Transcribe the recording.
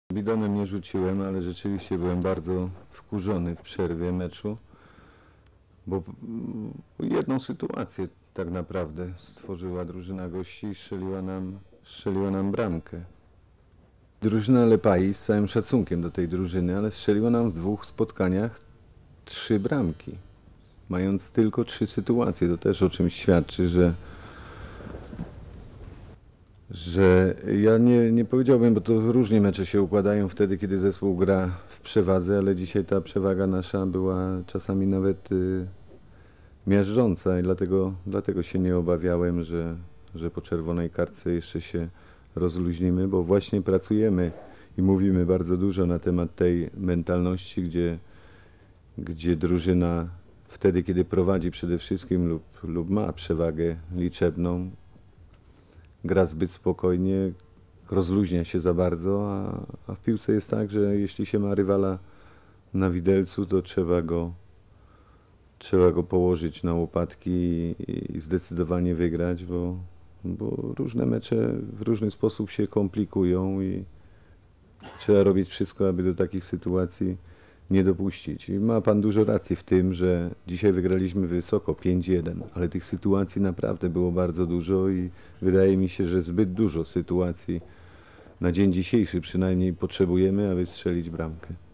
Bidonem nie rzuciłem, ale rzeczywiście byłem bardzo wkurzony w przerwie meczu, bo jedną sytuację tak naprawdę stworzyła drużyna gości i strzeliła nam bramkę. Drużyna Lepai, z całym szacunkiem do tej drużyny, ale strzeliła nam w 2 spotkaniach 3 bramki, mając tylko 3 sytuacje. To też o czymś świadczy, że ja nie powiedziałbym, bo to różnie mecze się układają wtedy, kiedy zespół gra w przewadze, ale dzisiaj ta przewaga nasza była czasami nawet miażdżąca i dlatego się nie obawiałem, że po czerwonej kartce jeszcze się rozluźnimy, bo właśnie pracujemy i mówimy bardzo dużo na temat tej mentalności, gdzie drużyna wtedy, kiedy prowadzi przede wszystkim lub ma przewagę liczebną, gra zbyt spokojnie, rozluźnia się za bardzo, a w piłce jest tak, że jeśli się ma rywala na widelcu, to trzeba go położyć na łopatki i zdecydowanie wygrać, bo różne mecze w różny sposób się komplikują i trzeba robić wszystko, aby do takich sytuacji nie dopuścić. I ma pan dużo racji w tym, że dzisiaj wygraliśmy wysoko 5-1, ale tych sytuacji naprawdę było bardzo dużo i wydaje mi się, że zbyt dużo sytuacji na dzień dzisiejszy przynajmniej potrzebujemy, aby strzelić bramkę.